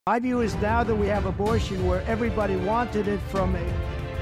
My view is now that we have abortion where everybody wanted it from a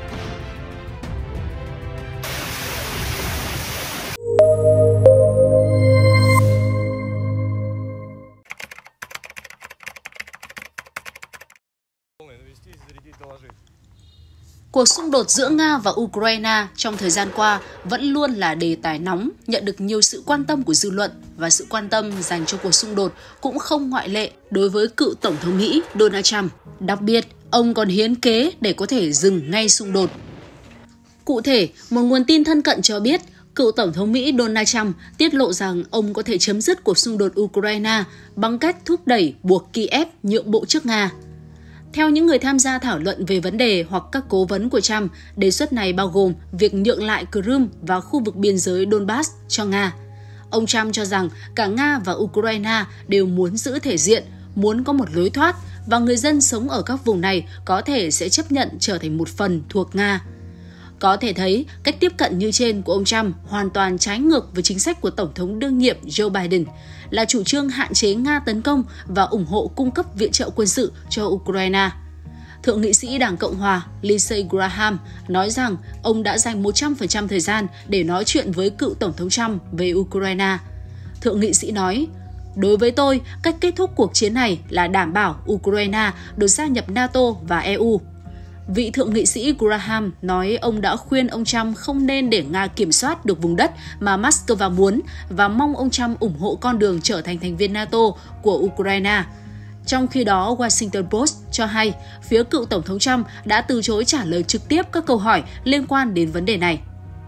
Cuộc xung đột giữa Nga và Ukraine trong thời gian qua vẫn luôn là đề tài nóng, nhận được nhiều sự quan tâm của dư luận và sự quan tâm dành cho cuộc xung đột cũng không ngoại lệ đối với cựu Tổng thống Mỹ Donald Trump. Đặc biệt, ông còn hiến kế để có thể dừng ngay xung đột. Cụ thể, một nguồn tin thân cận cho biết, cựu Tổng thống Mỹ Donald Trump tiết lộ rằng ông có thể chấm dứt cuộc xung đột Ukraine bằng cách thúc đẩy buộc Kiev nhượng bộ trước Nga. Theo những người tham gia thảo luận về vấn đề hoặc các cố vấn của Trump, đề xuất này bao gồm việc nhượng lại Crimea và khu vực biên giới Donbass cho Nga. Ông Trump cho rằng cả Nga và Ukraine đều muốn giữ thể diện, muốn có một lối thoát và người dân sống ở các vùng này có thể sẽ chấp nhận trở thành một phần thuộc Nga. Có thể thấy, cách tiếp cận như trên của ông Trump hoàn toàn trái ngược với chính sách của Tổng thống đương nhiệm Joe Biden, là chủ trương hạn chế Nga tấn công và ủng hộ cung cấp viện trợ quân sự cho Ukraine. Thượng nghị sĩ Đảng Cộng hòa Lindsey Graham nói rằng ông đã dành 100% thời gian để nói chuyện với cựu Tổng thống Trump về Ukraine. Thượng nghị sĩ nói, đối với tôi, cách kết thúc cuộc chiến này là đảm bảo Ukraine được gia nhập NATO và EU. Vị thượng nghị sĩ Graham nói ông đã khuyên ông Trump không nên để Nga kiểm soát được vùng đất mà Moscow muốn và mong ông Trump ủng hộ con đường trở thành thành viên NATO của Ukraine. Trong khi đó, Washington Post cho hay phía cựu Tổng thống Trump đã từ chối trả lời trực tiếp các câu hỏi liên quan đến vấn đề này.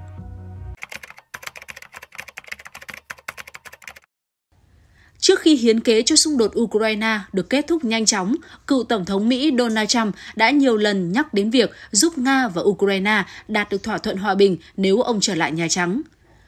Trước khi hiến kế cho xung đột Ukraine được kết thúc nhanh chóng, cựu Tổng thống Mỹ Donald Trump đã nhiều lần nhắc đến việc giúp Nga và Ukraine đạt được thỏa thuận hòa bình nếu ông trở lại Nhà Trắng.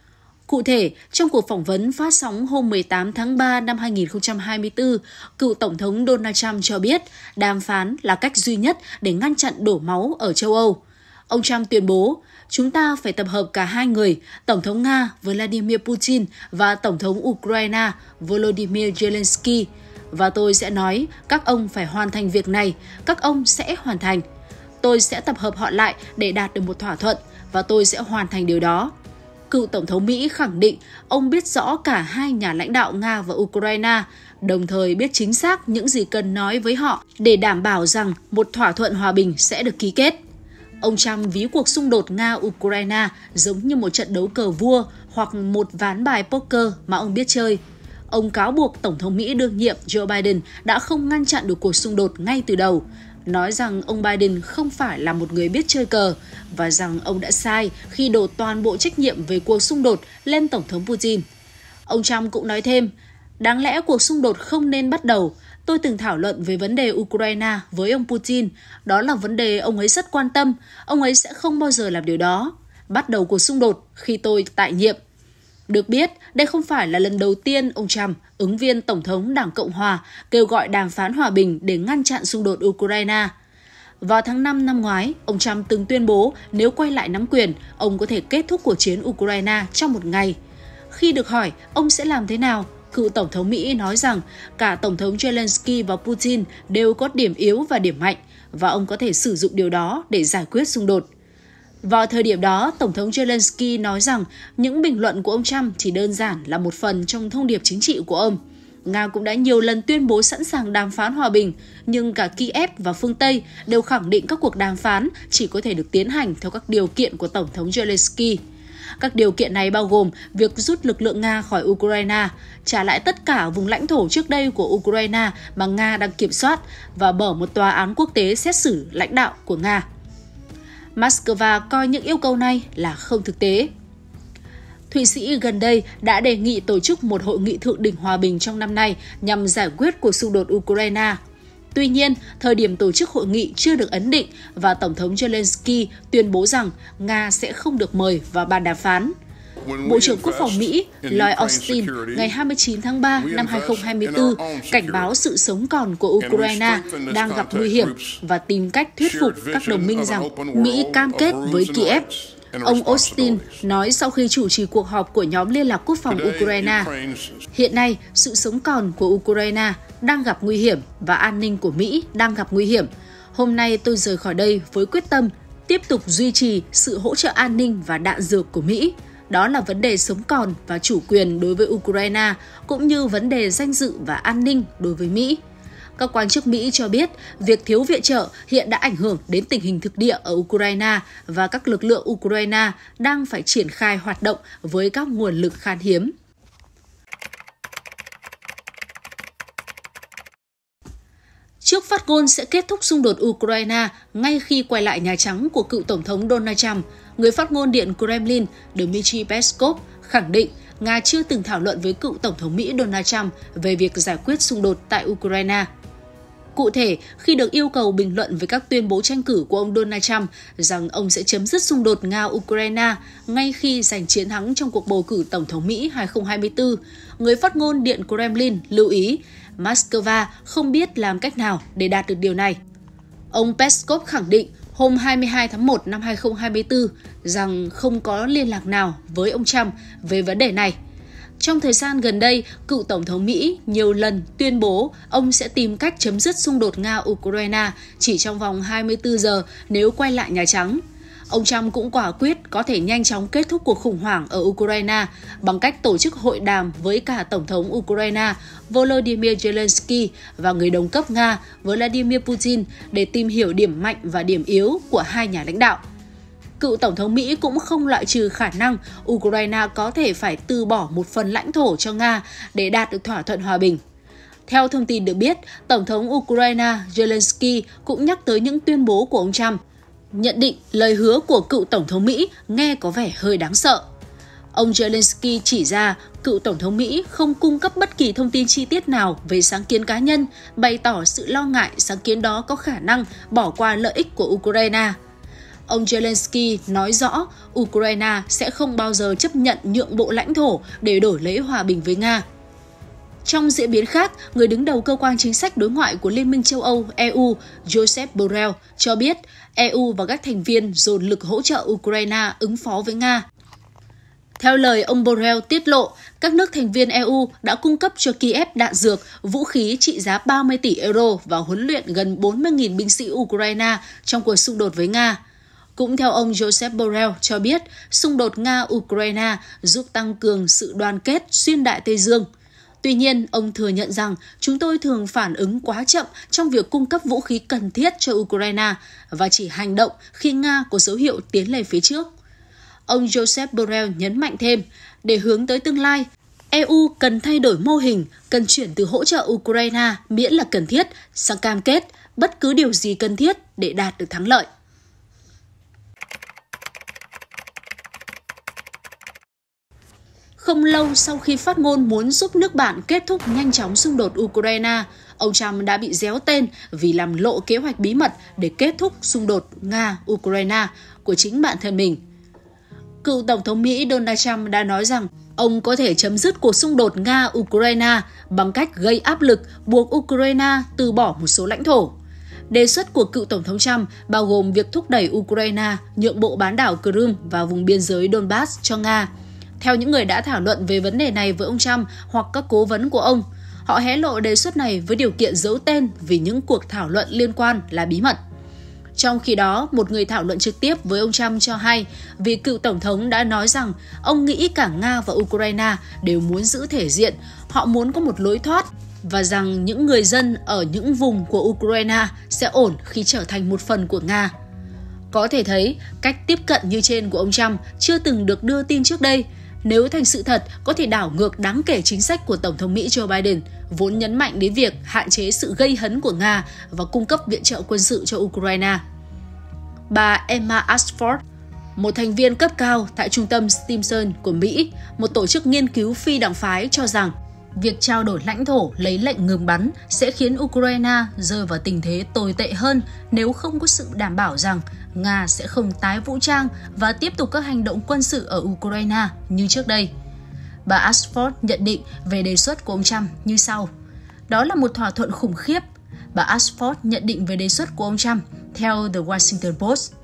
Cụ thể, trong cuộc phỏng vấn phát sóng hôm 18 tháng 3 năm 2024, cựu Tổng thống Donald Trump cho biết đàm phán là cách duy nhất để ngăn chặn đổ máu ở châu Âu. Ông Trump tuyên bố, chúng ta phải tập hợp cả hai người, Tổng thống Nga Vladimir Putin và Tổng thống Ukraine Volodymyr Zelensky. Và tôi sẽ nói, các ông phải hoàn thành việc này, các ông sẽ hoàn thành. Tôi sẽ tập hợp họ lại để đạt được một thỏa thuận và tôi sẽ hoàn thành điều đó. Cựu Tổng thống Mỹ khẳng định ông biết rõ cả hai nhà lãnh đạo Nga và Ukraine, đồng thời biết chính xác những gì cần nói với họ để đảm bảo rằng một thỏa thuận hòa bình sẽ được ký kết. Ông Trump ví cuộc xung đột Nga-Ukraine giống như một trận đấu cờ vua hoặc một ván bài poker mà ông biết chơi. Ông cáo buộc Tổng thống Mỹ đương nhiệm Joe Biden đã không ngăn chặn được cuộc xung đột ngay từ đầu, nói rằng ông Biden không phải là một người biết chơi cờ và rằng ông đã sai khi đổ toàn bộ trách nhiệm về cuộc xung đột lên Tổng thống Putin. Ông Trump cũng nói thêm, đáng lẽ cuộc xung đột không nên bắt đầu. Tôi từng thảo luận về vấn đề Ukraine với ông Putin. Đó là vấn đề ông ấy rất quan tâm. Ông ấy sẽ không bao giờ làm điều đó. Bắt đầu cuộc xung đột khi tôi tại nhiệm. Được biết, đây không phải là lần đầu tiên ông Trump, ứng viên Tổng thống Đảng Cộng hòa, kêu gọi đàm phán hòa bình để ngăn chặn xung đột Ukraine. Vào tháng 5 năm ngoái, ông Trump từng tuyên bố nếu quay lại nắm quyền, ông có thể kết thúc cuộc chiến Ukraine trong một ngày. Khi được hỏi ông sẽ làm thế nào, cựu Tổng thống Mỹ nói rằng cả Tổng thống Zelensky và Putin đều có điểm yếu và điểm mạnh, và ông có thể sử dụng điều đó để giải quyết xung đột. Vào thời điểm đó, Tổng thống Zelensky nói rằng những bình luận của ông Trump chỉ đơn giản là một phần trong thông điệp chính trị của ông. Nga cũng đã nhiều lần tuyên bố sẵn sàng đàm phán hòa bình, nhưng cả Kiev và phương Tây đều khẳng định các cuộc đàm phán chỉ có thể được tiến hành theo các điều kiện của Tổng thống Zelensky. Các điều kiện này bao gồm việc rút lực lượng Nga khỏi Ukraine, trả lại tất cả vùng lãnh thổ trước đây của Ukraine mà Nga đang kiểm soát và mở một tòa án quốc tế xét xử lãnh đạo của Nga. Moscow coi những yêu cầu này là không thực tế. Thụy Sĩ gần đây đã đề nghị tổ chức một hội nghị thượng đỉnh hòa bình trong năm nay nhằm giải quyết cuộc xung đột Ukraine. Tuy nhiên, thời điểm tổ chức hội nghị chưa được ấn định và Tổng thống Zelensky tuyên bố rằng Nga sẽ không được mời vào bàn đàm phán. Bộ trưởng Quốc phòng Mỹ Lloyd Austin ngày 29 tháng 3 năm 2024 cảnh báo sự sống còn của Ukraine đang gặp nguy hiểm và tìm cách thuyết phục các đồng minh rằng Mỹ cam kết với Kiev. Ông Austin nói sau khi chủ trì cuộc họp của nhóm liên lạc quốc phòng Ukraine, hiện nay sự sống còn của Ukraine đang gặp nguy hiểm và an ninh của Mỹ đang gặp nguy hiểm. Hôm nay tôi rời khỏi đây với quyết tâm tiếp tục duy trì sự hỗ trợ an ninh và đạn dược của Mỹ. Đó là vấn đề sống còn và chủ quyền đối với Ukraine, cũng như vấn đề danh dự và an ninh đối với Mỹ. Các quan chức Mỹ cho biết việc thiếu viện trợ hiện đã ảnh hưởng đến tình hình thực địa ở Ukraine và các lực lượng Ukraine đang phải triển khai hoạt động với các nguồn lực khan hiếm. Trước phát ngôn sẽ kết thúc xung đột Ukraine ngay khi quay lại Nhà Trắng của cựu Tổng thống Donald Trump, người phát ngôn Điện Kremlin Dmitry Peskov khẳng định Nga chưa từng thảo luận với cựu Tổng thống Mỹ Donald Trump về việc giải quyết xung đột tại Ukraine. Cụ thể, khi được yêu cầu bình luận về các tuyên bố tranh cử của ông Donald Trump rằng ông sẽ chấm dứt xung đột Nga-Ukraine ngay khi giành chiến thắng trong cuộc bầu cử Tổng thống Mỹ 2024, người phát ngôn Điện Kremlin lưu ý Moscow không biết làm cách nào để đạt được điều này. Ông Peskov khẳng định hôm 22 tháng 1 năm 2024 rằng không có liên lạc nào với ông Trump về vấn đề này. Trong thời gian gần đây, cựu Tổng thống Mỹ nhiều lần tuyên bố ông sẽ tìm cách chấm dứt xung đột Nga-Ukraine chỉ trong vòng 24 giờ nếu quay lại Nhà Trắng. Ông Trump cũng quả quyết có thể nhanh chóng kết thúc cuộc khủng hoảng ở Ukraine bằng cách tổ chức hội đàm với cả Tổng thống Ukraine Volodymyr Zelensky và người đồng cấp Nga Vladimir Putin để tìm hiểu điểm mạnh và điểm yếu của hai nhà lãnh đạo. Cựu Tổng thống Mỹ cũng không loại trừ khả năng Ukraine có thể phải từ bỏ một phần lãnh thổ cho Nga để đạt được thỏa thuận hòa bình. Theo thông tin được biết, Tổng thống Ukraine Zelensky cũng nhắc tới những tuyên bố của ông Trump, nhận định lời hứa của cựu Tổng thống Mỹ nghe có vẻ hơi đáng sợ. Ông Zelensky chỉ ra cựu Tổng thống Mỹ không cung cấp bất kỳ thông tin chi tiết nào về sáng kiến cá nhân, bày tỏ sự lo ngại sáng kiến đó có khả năng bỏ qua lợi ích của Ukraine. Ông Zelensky nói rõ Ukraine sẽ không bao giờ chấp nhận nhượng bộ lãnh thổ để đổi lấy hòa bình với Nga. Trong diễn biến khác, người đứng đầu cơ quan chính sách đối ngoại của Liên minh châu Âu EU Josep Borrell cho biết EU và các thành viên dồn lực hỗ trợ Ukraine ứng phó với Nga. Theo lời ông Borrell tiết lộ, các nước thành viên EU đã cung cấp cho Kiev đạn dược, vũ khí trị giá 30 tỷ euro và huấn luyện gần 40.000 binh sĩ Ukraine trong cuộc xung đột với Nga. Cũng theo ông Josep Borrell cho biết, xung đột Nga-Ukraine giúp tăng cường sự đoàn kết xuyên Đại Tây Dương. Tuy nhiên, ông thừa nhận rằng chúng tôi thường phản ứng quá chậm trong việc cung cấp vũ khí cần thiết cho Ukraine và chỉ hành động khi Nga có dấu hiệu tiến lên phía trước. Ông Josep Borrell nhấn mạnh thêm, để hướng tới tương lai, EU cần thay đổi mô hình, cần chuyển từ hỗ trợ Ukraine miễn là cần thiết sang cam kết bất cứ điều gì cần thiết để đạt được thắng lợi. Không lâu sau khi phát ngôn muốn giúp nước bạn kết thúc nhanh chóng xung đột Ukraine, ông Trump đã bị déo tên vì làm lộ kế hoạch bí mật để kết thúc xung đột Nga-Ukraine của chính bản thân mình. Cựu Tổng thống Mỹ Donald Trump đã nói rằng ông có thể chấm dứt cuộc xung đột Nga-Ukraine bằng cách gây áp lực buộc Ukraine từ bỏ một số lãnh thổ. Đề xuất của cựu Tổng thống Trump bao gồm việc thúc đẩy Ukraine nhượng bộ bán đảo Crimea và vùng biên giới Donbass cho Nga. Theo những người đã thảo luận về vấn đề này với ông Trump hoặc các cố vấn của ông, họ hé lộ đề xuất này với điều kiện giấu tên vì những cuộc thảo luận liên quan là bí mật. Trong khi đó, một người thảo luận trực tiếp với ông Trump cho hay vị cựu Tổng thống đã nói rằng ông nghĩ cả Nga và Ukraine đều muốn giữ thể diện, họ muốn có một lối thoát và rằng những người dân ở những vùng của Ukraine sẽ ổn khi trở thành một phần của Nga. Có thể thấy, cách tiếp cận như trên của ông Trump chưa từng được đưa tin trước đây. Nếu thành sự thật, có thể đảo ngược đáng kể chính sách của Tổng thống Mỹ Joe Biden, vốn nhấn mạnh đến việc hạn chế sự gây hấn của Nga và cung cấp viện trợ quân sự cho Ukraine. Bà Emma Ashford, một thành viên cấp cao tại Trung tâm Stimson của Mỹ, một tổ chức nghiên cứu phi đảng phái, cho rằng việc trao đổi lãnh thổ lấy lệnh ngừng bắn sẽ khiến Ukraine rơi vào tình thế tồi tệ hơn nếu không có sự đảm bảo rằng Nga sẽ không tái vũ trang và tiếp tục các hành động quân sự ở Ukraine như trước đây. Bà Ashford nhận định về đề xuất của ông Trump như sau. Đó là một thỏa thuận khủng khiếp. Bà Ashford nhận định về đề xuất của ông Trump theo The Washington Post.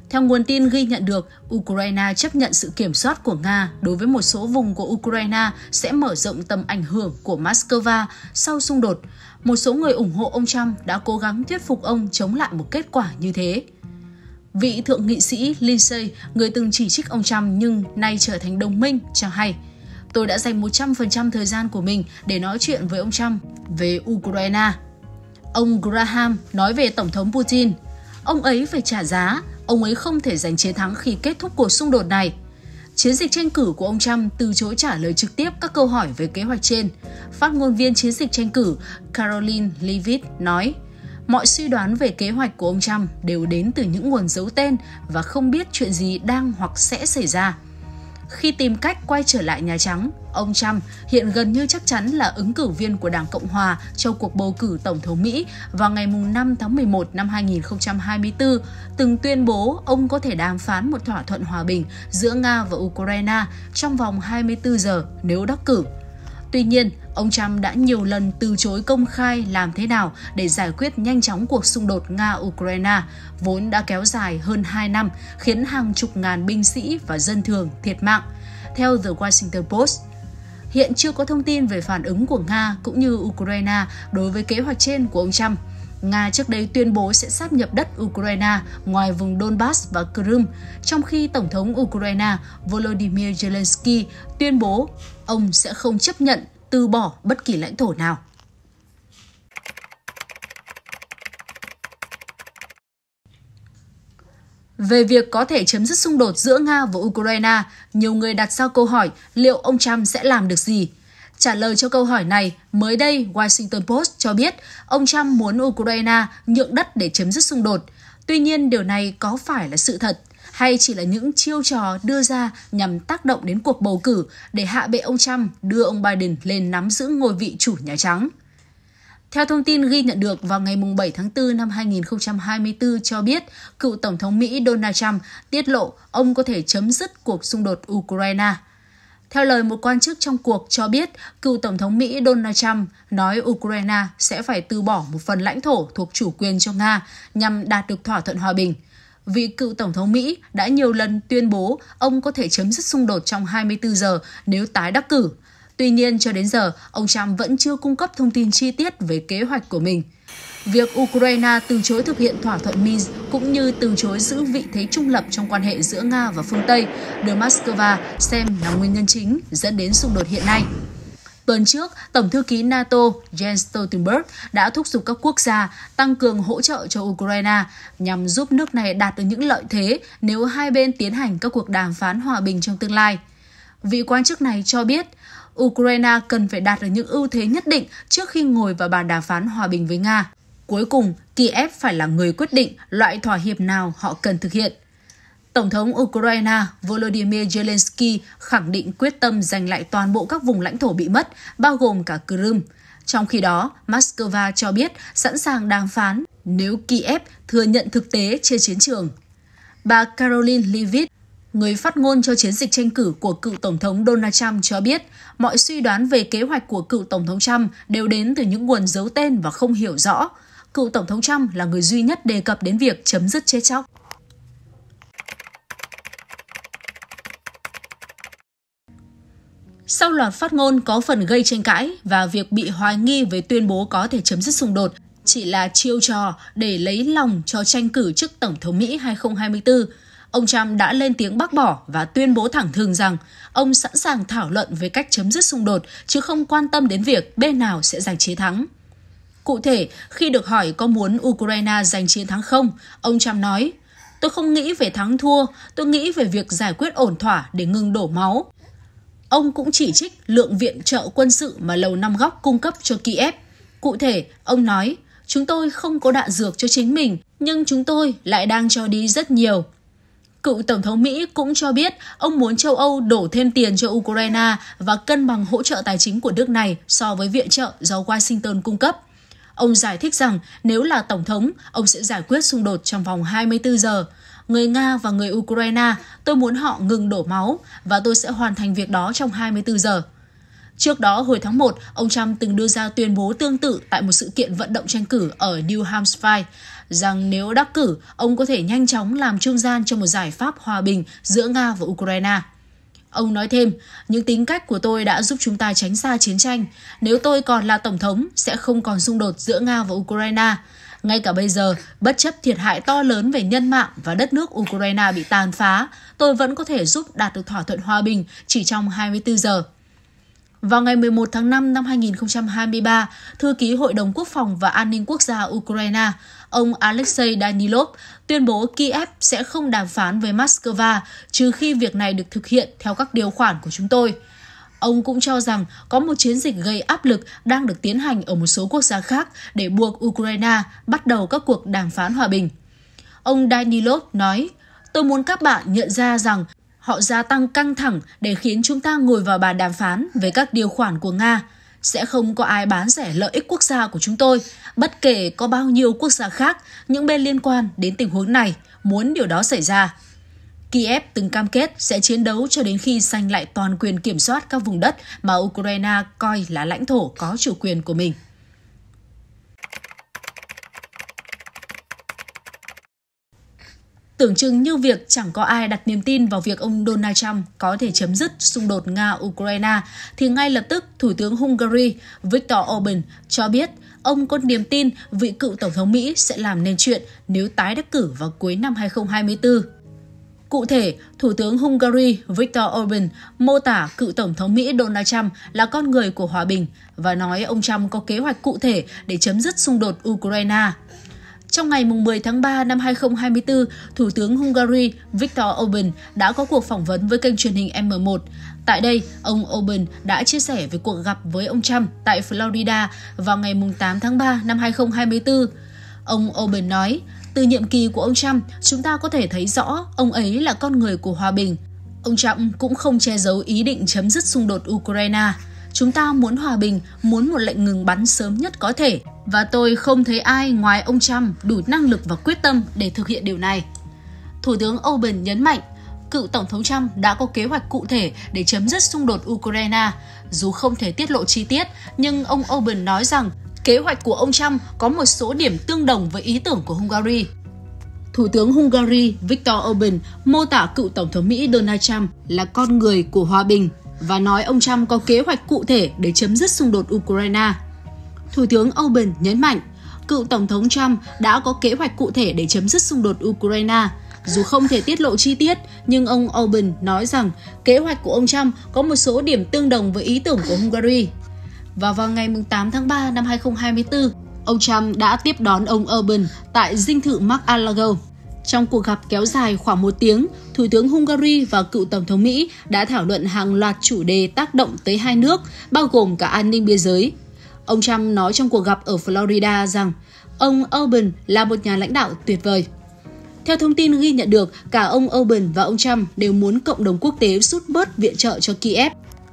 Theo nguồn tin ghi nhận được, Ukraine chấp nhận sự kiểm soát của Nga đối với một số vùng của Ukraine sẽ mở rộng tầm ảnh hưởng của Moscow sau xung đột. Một số người ủng hộ ông Trump đã cố gắng thuyết phục ông chống lại một kết quả như thế. Vị thượng nghị sĩ Lindsey, người từng chỉ trích ông Trump nhưng nay trở thành đồng minh, cho hay: "Tôi đã dành 100% thời gian của mình để nói chuyện với ông Trump về Ukraine." Ông Graham nói về Tổng thống Putin: "Ông ấy phải trả giá, ông ấy không thể giành chiến thắng khi kết thúc cuộc xung đột này." Chiến dịch tranh cử của ông Trump từ chối trả lời trực tiếp các câu hỏi về kế hoạch trên. Phát ngôn viên chiến dịch tranh cử Karoline Leavitt nói: "Mọi suy đoán về kế hoạch của ông Trump đều đến từ những nguồn giấu tên và không biết chuyện gì đang hoặc sẽ xảy ra." Khi tìm cách quay trở lại Nhà Trắng, ông Trump hiện gần như chắc chắn là ứng cử viên của Đảng Cộng Hòa trong cuộc bầu cử Tổng thống Mỹ vào ngày 5 tháng 11 năm 2024, từng tuyên bố ông có thể đàm phán một thỏa thuận hòa bình giữa Nga và Ukraine trong vòng 24 giờ nếu đắc cử. Tuy nhiên, ông Trump đã nhiều lần từ chối công khai làm thế nào để giải quyết nhanh chóng cuộc xung đột Nga-Ukraine, vốn đã kéo dài hơn 2 năm, khiến hàng chục ngàn binh sĩ và dân thường thiệt mạng. Theo The Washington Post, hiện chưa có thông tin về phản ứng của Nga cũng như Ukraine đối với kế hoạch trên của ông Trump. Nga trước đây tuyên bố sẽ sáp nhập đất Ukraine ngoài vùng Donbass và Crimea, trong khi Tổng thống Ukraine Volodymyr Zelensky tuyên bố ông sẽ không chấp nhận từ bỏ bất kỳ lãnh thổ nào. Về việc có thể chấm dứt xung đột giữa Nga và Ukraine, nhiều người đặt ra câu hỏi liệu ông Trump sẽ làm được gì? Trả lời cho câu hỏi này, mới đây Washington Post cho biết ông Trump muốn Ukraine nhượng đất để chấm dứt xung đột. Tuy nhiên, điều này có phải là sự thật hay chỉ là những chiêu trò đưa ra nhằm tác động đến cuộc bầu cử để hạ bệ ông Trump đưa ông Biden lên nắm giữ ngôi vị chủ Nhà Trắng? Theo thông tin ghi nhận được vào ngày 7 tháng 4 năm 2024 cho biết, cựu Tổng thống Mỹ Donald Trump tiết lộ ông có thể chấm dứt cuộc xung đột Ukraine. Theo lời một quan chức trong cuộc cho biết, cựu Tổng thống Mỹ Donald Trump nói Ukraine sẽ phải từ bỏ một phần lãnh thổ thuộc chủ quyền cho Nga nhằm đạt được thỏa thuận hòa bình. Vị cựu Tổng thống Mỹ đã nhiều lần tuyên bố ông có thể chấm dứt xung đột trong 24 giờ nếu tái đắc cử. Tuy nhiên, cho đến giờ, ông Trump vẫn chưa cung cấp thông tin chi tiết về kế hoạch của mình. Việc Ukraine từ chối thực hiện thỏa thuận Minsk cũng như từ chối giữ vị thế trung lập trong quan hệ giữa Nga và phương Tây được Moscow xem là nguyên nhân chính dẫn đến xung đột hiện nay. Tuần trước, Tổng thư ký NATO Jens Stoltenberg đã thúc giục các quốc gia tăng cường hỗ trợ cho Ukraine nhằm giúp nước này đạt được những lợi thế nếu hai bên tiến hành các cuộc đàm phán hòa bình trong tương lai. Vị quan chức này cho biết, Ukraine cần phải đạt được những ưu thế nhất định trước khi ngồi vào bàn đàm phán hòa bình với Nga. Cuối cùng, Kiev phải là người quyết định loại thỏa hiệp nào họ cần thực hiện. Tổng thống Ukraine Volodymyr Zelensky khẳng định quyết tâm giành lại toàn bộ các vùng lãnh thổ bị mất, bao gồm cả Crimea. Trong khi đó, Moscow cho biết sẵn sàng đàm phán nếu Kiev thừa nhận thực tế trên chiến trường. Bà Karoline Leavitt, người phát ngôn cho chiến dịch tranh cử của cựu Tổng thống Donald Trump cho biết, mọi suy đoán về kế hoạch của cựu Tổng thống Trump đều đến từ những nguồn giấu tên và không hiểu rõ. Cựu Tổng thống Trump là người duy nhất đề cập đến việc chấm dứt chết chóc. Sau loạt phát ngôn có phần gây tranh cãi và việc bị hoài nghi về tuyên bố có thể chấm dứt xung đột chỉ là chiêu trò để lấy lòng cho tranh cử chức Tổng thống Mỹ 2024, ông Trump đã lên tiếng bác bỏ và tuyên bố thẳng thừng rằng ông sẵn sàng thảo luận về cách chấm dứt xung đột chứ không quan tâm đến việc bên nào sẽ giành chiến thắng. Cụ thể, khi được hỏi có muốn Ukraine giành chiến thắng không, ông Trump nói, "Tôi không nghĩ về thắng thua, tôi nghĩ về việc giải quyết ổn thỏa để ngừng đổ máu." Ông cũng chỉ trích lượng viện trợ quân sự mà Lầu Năm Góc cung cấp cho Kiev. Cụ thể, ông nói, "Chúng tôi không có đạn dược cho chính mình, nhưng chúng tôi lại đang cho đi rất nhiều." Cựu Tổng thống Mỹ cũng cho biết ông muốn châu Âu đổ thêm tiền cho Ukraine và cân bằng hỗ trợ tài chính của nước này so với viện trợ do Washington cung cấp. Ông giải thích rằng nếu là Tổng thống, ông sẽ giải quyết xung đột trong vòng 24 giờ. Người Nga và người Ukraine, tôi muốn họ ngừng đổ máu và tôi sẽ hoàn thành việc đó trong 24 giờ. Trước đó, hồi tháng 1, ông Trump từng đưa ra tuyên bố tương tự tại một sự kiện vận động tranh cử ở New Hampshire rằng nếu đắc cử, ông có thể nhanh chóng làm trung gian cho một giải pháp hòa bình giữa Nga và Ukraine. Ông nói thêm, những tính cách của tôi đã giúp chúng ta tránh xa chiến tranh. Nếu tôi còn là tổng thống, sẽ không còn xung đột giữa Nga và Ukraine. Ngay cả bây giờ, bất chấp thiệt hại to lớn về nhân mạng và đất nước Ukraine bị tàn phá, tôi vẫn có thể giúp đạt được thỏa thuận hòa bình chỉ trong 24 giờ. Vào ngày 11 tháng 5 năm 2023, Thư ký Hội đồng Quốc phòng và An ninh Quốc gia Ukraine, ông Alexei Danilov, tuyên bố Kiev sẽ không đàm phán với Moscow trừ khi việc này được thực hiện theo các điều khoản của chúng tôi. Ông cũng cho rằng có một chiến dịch gây áp lực đang được tiến hành ở một số quốc gia khác để buộc Ukraine bắt đầu các cuộc đàm phán hòa bình. Ông Danilov nói, tôi muốn các bạn nhận ra rằng họ gia tăng căng thẳng để khiến chúng ta ngồi vào bàn đàm phán về các điều khoản của Nga. Sẽ không có ai bán rẻ lợi ích quốc gia của chúng tôi, bất kể có bao nhiêu quốc gia khác, những bên liên quan đến tình huống này, muốn điều đó xảy ra. Kiev từng cam kết sẽ chiến đấu cho đến khi giành lại toàn quyền kiểm soát các vùng đất mà Ukraine coi là lãnh thổ có chủ quyền của mình. Tưởng chừng như việc chẳng có ai đặt niềm tin vào việc ông Donald Trump có thể chấm dứt xung đột Nga-Ukraine, thì ngay lập tức Thủ tướng Hungary Viktor Orbán cho biết ông có niềm tin vị cựu Tổng thống Mỹ sẽ làm nên chuyện nếu tái đắc cử vào cuối năm 2024. Cụ thể, Thủ tướng Hungary Viktor Orbán mô tả cựu Tổng thống Mỹ Donald Trump là con người của hòa bình và nói ông Trump có kế hoạch cụ thể để chấm dứt xung đột Ukraine. Trong ngày 10 tháng 3 năm 2024, Thủ tướng Hungary Viktor Orbán đã có cuộc phỏng vấn với kênh truyền hình M1. Tại đây, ông Orbán đã chia sẻ về cuộc gặp với ông Trump tại Florida vào ngày 8 tháng 3 năm 2024. Ông Orbán nói, từ nhiệm kỳ của ông Trump, chúng ta có thể thấy rõ ông ấy là con người của hòa bình. Ông Trump cũng không che giấu ý định chấm dứt xung đột Ukraine. Chúng ta muốn hòa bình, muốn một lệnh ngừng bắn sớm nhất có thể. Và tôi không thấy ai ngoài ông Trump đủ năng lực và quyết tâm để thực hiện điều này. Thủ tướng Orbán nhấn mạnh, cựu Tổng thống Trump đã có kế hoạch cụ thể để chấm dứt xung đột Ukraine. Dù không thể tiết lộ chi tiết, nhưng ông Orbán nói rằng kế hoạch của ông Trump có một số điểm tương đồng với ý tưởng của Hungary. Thủ tướng Hungary Viktor Orbán mô tả cựu Tổng thống Mỹ Donald Trump là con người của hòa bình và nói ông Trump có kế hoạch cụ thể để chấm dứt xung đột Ukraine. Thủ tướng Orbán nhấn mạnh, cựu Tổng thống Trump đã có kế hoạch cụ thể để chấm dứt xung đột Ukraine. Dù không thể tiết lộ chi tiết, nhưng ông Orbán nói rằng kế hoạch của ông Trump có một số điểm tương đồng với ý tưởng của Hungary. Và vào ngày 8 tháng 3 năm 2024, ông Trump đã tiếp đón ông Orbán tại dinh thự Mar-a-Lago. Trong cuộc gặp kéo dài khoảng 1 tiếng, Thủ tướng Hungary và cựu Tổng thống Mỹ đã thảo luận hàng loạt chủ đề tác động tới hai nước, bao gồm cả an ninh biên giới. Ông Trump nói trong cuộc gặp ở Florida rằng ông Orbán là một nhà lãnh đạo tuyệt vời. Theo thông tin ghi nhận được, cả ông Orbán và ông Trump đều muốn cộng đồng quốc tế rút bớt viện trợ cho Kiev.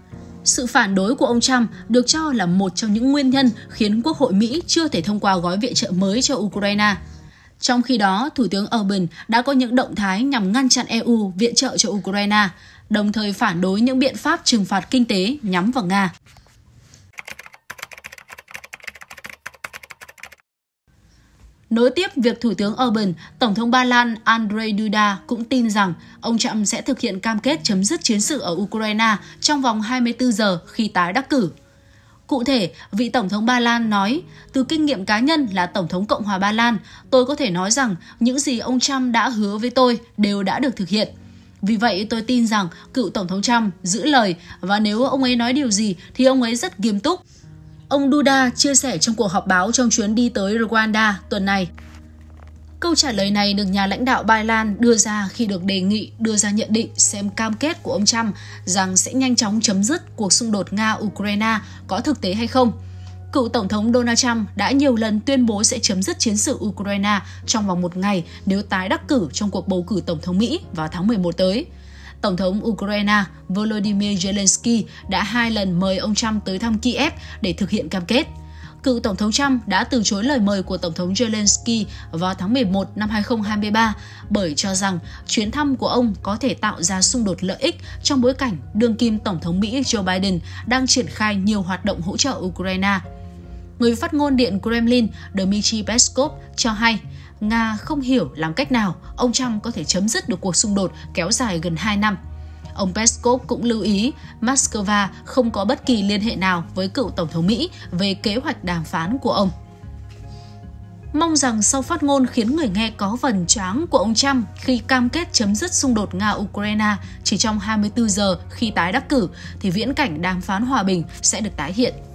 Sự phản đối của ông Trump được cho là một trong những nguyên nhân khiến Quốc hội Mỹ chưa thể thông qua gói viện trợ mới cho Ukraine. Trong khi đó, Thủ tướng Orbán đã có những động thái nhằm ngăn chặn EU viện trợ cho Ukraine, đồng thời phản đối những biện pháp trừng phạt kinh tế nhắm vào Nga. Nối tiếp việc Thủ tướng Orbán, Tổng thống Ba Lan Andrzej Duda cũng tin rằng ông Trump sẽ thực hiện cam kết chấm dứt chiến sự ở Ukraine trong vòng 24 giờ khi tái đắc cử. Cụ thể, vị Tổng thống Ba Lan nói, từ kinh nghiệm cá nhân là Tổng thống Cộng hòa Ba Lan, tôi có thể nói rằng những gì ông Trump đã hứa với tôi đều đã được thực hiện. Vì vậy, tôi tin rằng cựu Tổng thống Trump giữ lời và nếu ông ấy nói điều gì thì ông ấy rất nghiêm túc. Ông Duda chia sẻ trong cuộc họp báo trong chuyến đi tới Rwanda tuần này. Câu trả lời này được nhà lãnh đạo Ba Lan đưa ra khi được đề nghị đưa ra nhận định xem cam kết của ông Trump rằng sẽ nhanh chóng chấm dứt cuộc xung đột Nga-Ukraine có thực tế hay không. Cựu Tổng thống Donald Trump đã nhiều lần tuyên bố sẽ chấm dứt chiến sự Ukraine trong vòng 1 ngày nếu tái đắc cử trong cuộc bầu cử Tổng thống Mỹ vào tháng 11 tới. Tổng thống Ukraine Volodymyr Zelensky đã 2 lần mời ông Trump tới thăm Kiev để thực hiện cam kết. cựu Tổng thống Trump đã từ chối lời mời của Tổng thống Zelensky vào tháng 11 năm 2023 bởi cho rằng chuyến thăm của ông có thể tạo ra xung đột lợi ích trong bối cảnh đương kim Tổng thống Mỹ Joe Biden đang triển khai nhiều hoạt động hỗ trợ Ukraine. Người phát ngôn Điện Kremlin Dmitry Peskov cho hay Nga không hiểu làm cách nào ông Trump có thể chấm dứt được cuộc xung đột kéo dài gần 2 năm. Ông Peskov cũng lưu ý Moscow không có bất kỳ liên hệ nào với cựu Tổng thống Mỹ về kế hoạch đàm phán của ông. Mong rằng sau phát ngôn khiến người nghe có vầng choáng của ông Trump khi cam kết chấm dứt xung đột Nga-Ukraine chỉ trong 24 giờ khi tái đắc cử, thì viễn cảnh đàm phán hòa bình sẽ được tái hiện.